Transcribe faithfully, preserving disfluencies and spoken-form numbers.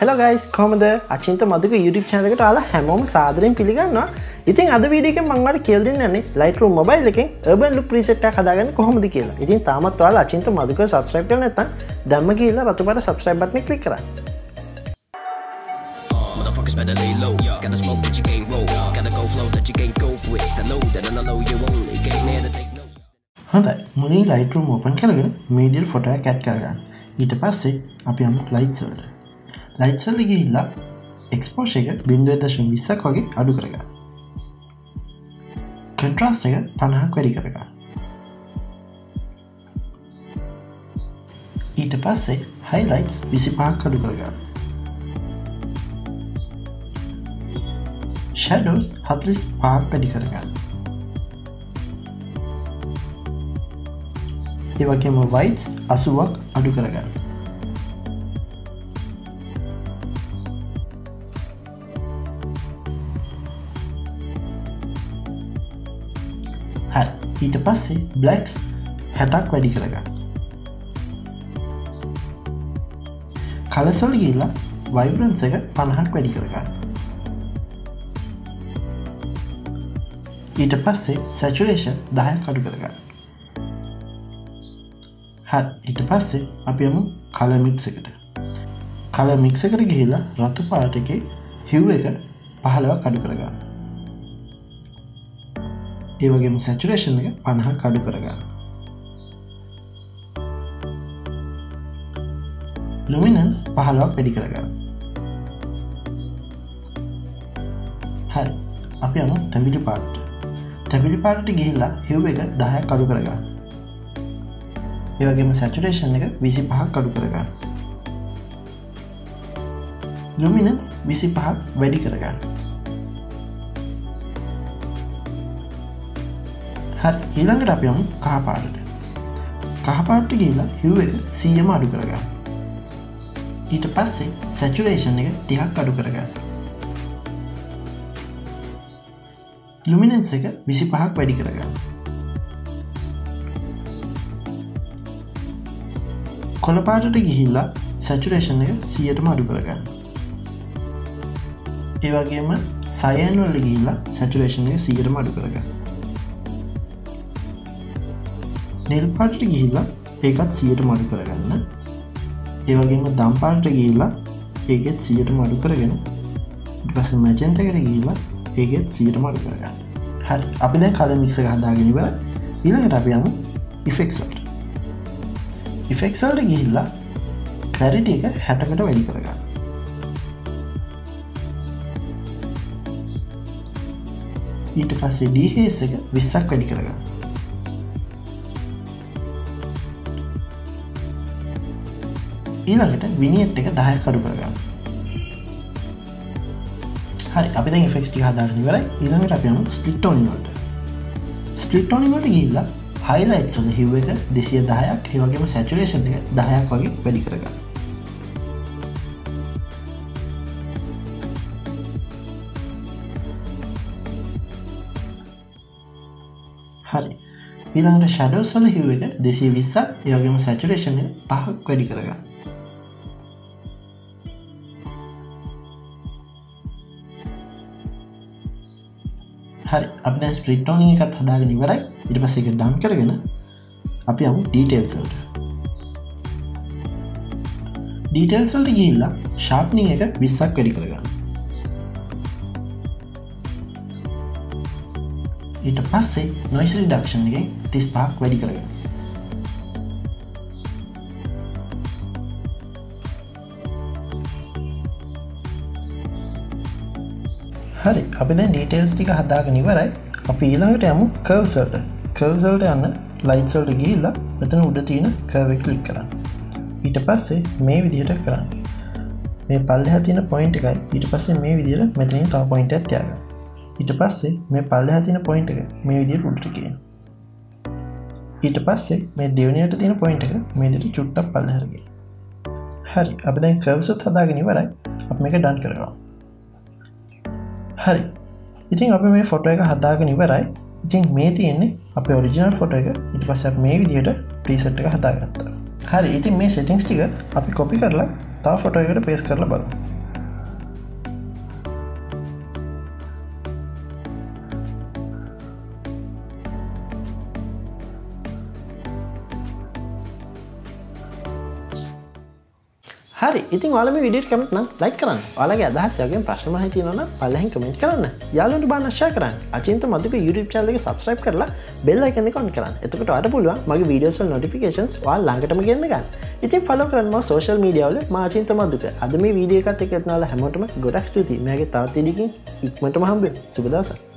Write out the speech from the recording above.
Hello guys, කොහමද? Achintha Maduka YouTube channel එකට ආලා හැමෝම සාදරයෙන් පිළිගන්නවා. ඉතින් අද වීඩියෝ එකෙන් මම ඔයාලට කියලා දෙන්න යන්නේ Lightroom mobile එකෙන් urban look preset එකක් හදාගන්නේ කොහොමද කියලා. ඉතින් තාමත් ඔයාලා අචින්ත මදුක subscribe කරලා නැත්නම් දැම්ම ගිහලා රතු පාට subscribe button එක click කරන්න. Motherfuckers better lay low. Gotta smoke that you can't roll. Gotta go flow that you can't go with. I know that I know you only came here to take notes. හොඳයි. මුලින් Lightroom open කරගෙන මේ විදිහට photo එකක් add කරගන්න. ඊට පස්සේ අපි යමු lights වලට. lights වලට ගිහිල්ලා exposure එක zero point two zero වගේ අඩු කරගන්න. contrast එක fifty වැඩි කරගන්න. ඊට පස්සේ highlights twenty-five අඩු කරගන්න. shadows forty-five වැඩි කරගන්න. ඒ වගේම whites eighty අඩු කරගන්න. හරි. ඊට පස්සේ blacks sixty වැඩි කරගන්න. colors වල ගිහලා vibrance එක fifty වැඩි කරගන්න. ඊට පස්සේ saturation ten අඩු කරගන්න. හරි. ඊට පස්සේ අපි යමු color mix එකට. color mix එකට ගිහිලා රතු පාට එකේ hue එක fifteen අඩු කරගන්න. ඒ වගේම saturation එක fifty අඩු කරගන්න. luminance fifteen වැඩි කරගන්න. හරි. අපි යමු තැඹිලි පාටට. තැඹිලි පාටට ගිහිලා hue එක ten අඩු කරගන්න. ඒ වගේම saturation එක twenty-five අඩු කරගන්න. luminance twenty-five වැඩි කරගන්න. හරි. ඊළඟට අපි යමු කහ පාටට. කහ පාටට ගිහිල්ලා hue එක one hundred අඩු කරගන්න. ඊට පස්සේ saturation එක thirty අඩු කරගන්න. luminance එක twenty-five වැඩි කරගන්න. කොළ පාටට ගිහිල්ලා saturation එක one hundred අඩු කරගන්න. ඒ වගේම cyan වලට ගිහිල්ලා saturation එක one hundred අඩු කරගන්න. nail පාටට ගිහිල්ලා ඒකත් one hundred අඩු කරගන්න. ඒ වගේම දම් පාටට ගිහිල්ලා ඒකෙත් one hundred අඩු කරගෙන ඊට පස්සේ magenta එකට ගිහිල්ලා ඒකෙත් one hundred අඩු කරගන්න. හරි. අපි දැන් color mix එක හදාගෙන ඉවරයි. ඊළඟට අපි යමු effects වලට. effects වලට ගිහිල්ලා clarity එක sixty කට වැඩි කරගන්න. ඊට පස්සේ dehaze එක twenty වැඩි කරගන්න. ඊළඟට vignette එක ten අඩු කරගන්න. හරි. අපි දැන් effects ටික හදාගෙන ඉවරයි. ඊළඟට අපි යමු split toning වලට. split toning වලට ගිහිල්ලා highlights වල hue එක two hundred ten ක්, ඒ වගේම saturation එක ten ක් වගේ වැඩි කරගන්න. හරි. ඊළඟට shadows වල hue එක two hundred twenty ක්, ඒ වගේම saturation එක five ක් වැඩි කරගන්න. හරි. අපි දැන් split toning එකත් හදාගෙන ඉවරයි. ඊට පස්සේ ඒක done කරගෙන අපි යමු details වලට. details වලට ගිහිල්ලා sharpening එක twenty ක් වැඩි කරගන්න. ඊට පස්සේ noise reduction එකෙන් thirty-five ක් වැඩි කරගන්න. හරි. අපි දැන් details ටික හදාගෙන ඉවරයි. අපි ඊළඟට යමු curves වලට. curves වලට යන්න lights වලට ගිහිල්ලා මෙතන උඩ තියෙන curve එක click කරන්න. ඊට පස්සේ මේ විදිහට කරන්න. මේ පල්ලෙහා තියෙන point එකයි ඊට පස්සේ මේ විදිහට මෙතනින් තව point එකක් තියාගන්න. ඊට පස්සේ මේ පල්ලෙහා තියෙන point එක මේ විදිහට උඩට ගේන්න. ඊට පස්සේ මේ දෙවෙනියට තියෙන point එක මේ විදිහට චුට්ටක් පල්ලෙහාට ගේන්න. හරි. අපි දැන් curves උත් හදාගෙන ඉවරයි. අපි මේක done කරගමු. හරි. ඉතින් අපි මේ ෆොටෝ එක හදාගෙන ඉවරයි. ඉතින් මේ තියෙන්නේ අපේ ඔරිජිනල් ෆොටෝ එක. ඊට පස්සේ අපි මේ විදිහට ප්‍රීසෙට් එක හදාගත්තා. හරි. ඉතින් මේ සෙටින්ග්ස් ටික අපි කොපි කරලා තව ෆොටෝ එකකට පේස්ට් කරලා බලමු. හරි ඉතින් ඔයාලා මේ වීඩියෝට කැමති නම් ලයික් කරන්න. ඔයාලගේ අදහස් වගේම ප්‍රශ්න මහයි තියෙනවා නම් පල්ලෙහින් කමෙන්ට් කරන්න. යාළුවන්ට බාන්න ෂෙයා කරන්න. අචින්ත මදුක YouTube channel එක subscribe කරලා bell icon එක on කරන්න. එතකොට ඔයාලට පුළුවන් මගේ videos වල notifications ඔයාලා ළඟටම ගෙන්න ගන්න. ඉතින් follow කරන්න මම social media වල මා අචින්ත මදුක. අද මේ වීඩියෝ එකත් එක්ක එතනලා හැමෝටම ගොඩක් ස්තුතියි. මගේ තවත් වීඩියෝකින් ඉක්මනටම හම්බෙමු. සුබ දවසක්.